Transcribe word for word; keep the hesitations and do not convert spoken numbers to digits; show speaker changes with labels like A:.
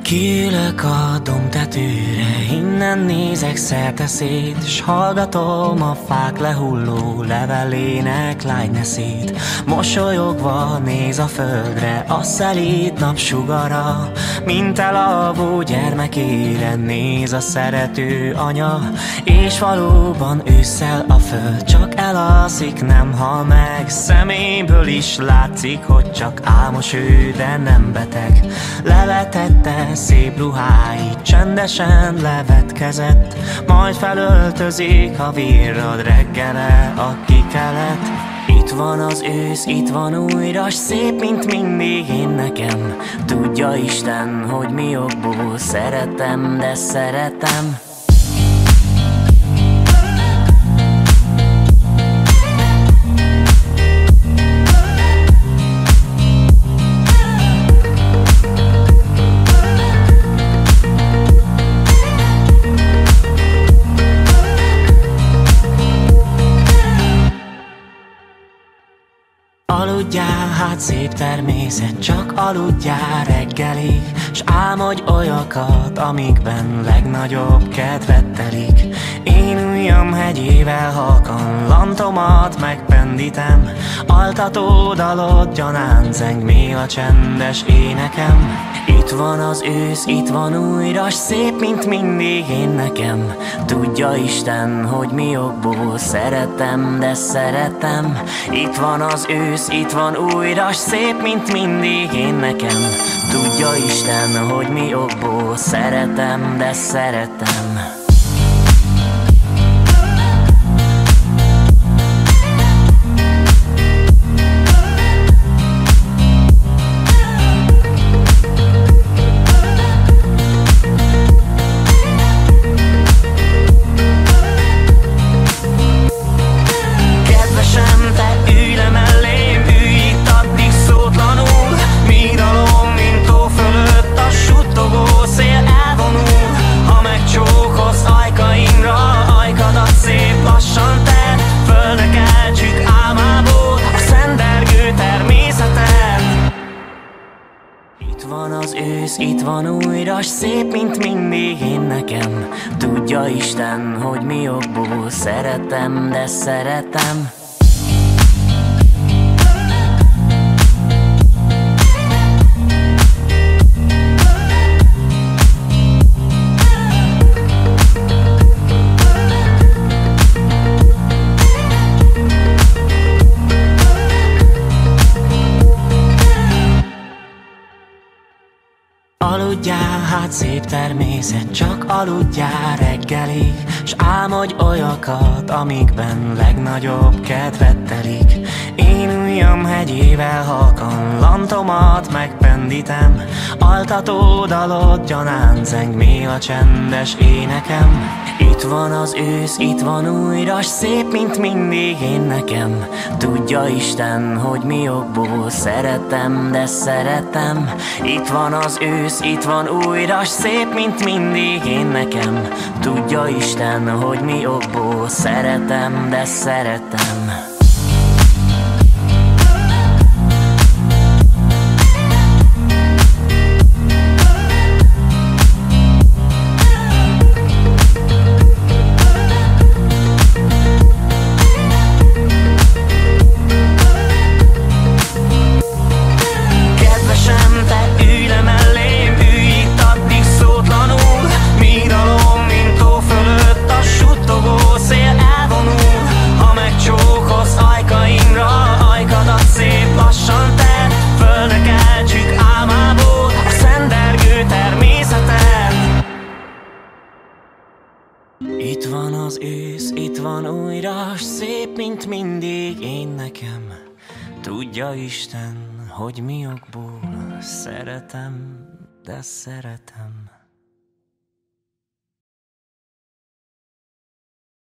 A: Kiülök a dombtetőre, innen nézek szerte szét, s hallgatom a fák lehulló levelének lágyneszét. Mosolyogva néz a földre, a szelíd napsugara, mint elalvó gyermekére néz a szerető anya. És valóban ősszel a föld csak elalszik, nem hal meg. Szeméből is látszik, hogy csak álmos ő, de nem beteg. Levetette szép ruháit, csendesen levetkezett, majd felöltözik a virrad reggele a kikelet. Itt van az ősz, itt van újra, s szép, mint mindig én nekem. Tudja Isten, hogy mi okból szeretem, de szeretem. Aludjál, hát szép természet, csak aludjál reggelig, s álmodj olyakat, amikben legnagyobb kedvet telik. Én ujjam hegyével halkan, lantomat megpendítem, altató dalod gyanán zeng még a csendes énekem. Itt van az ősz, itt van újra, s szép, mint mindig én nekem. Tudja Isten, hogy mi okból szeretem, de szeretem. Itt van az ősz, itt van újra, s szép, mint mindig én nekem. Tudja Isten, hogy mi okból szeretem, de szeretem. Itt van az ősz, itt van újra, s szép, mint mindig én nekem. Tudja Isten, hogy mi okból szeretem, de szeretem. Aludjál, hát szép természet, csak aludjál reggelig, s álmodj olyakat, amikben legnagyobb kedvet telik. Én ujjam hegyével halkan, lantomat megpendítem, altató dalod gyanán zeng még a csendes énekem. Itt van az ősz, itt van újra, s szép, mint mindig én nekem. Tudja Isten, hogy mi okból szeretem, de szeretem. Itt van az ősz, itt van újra, s szép, mint mindig én nekem. Tudja Isten, hogy mi okból szeretem, de szeretem. Itt van az ősz, itt van újra, s szép, mint mindig én nekem. Tudja Isten, hogy mi okból szeretem, de szeretem.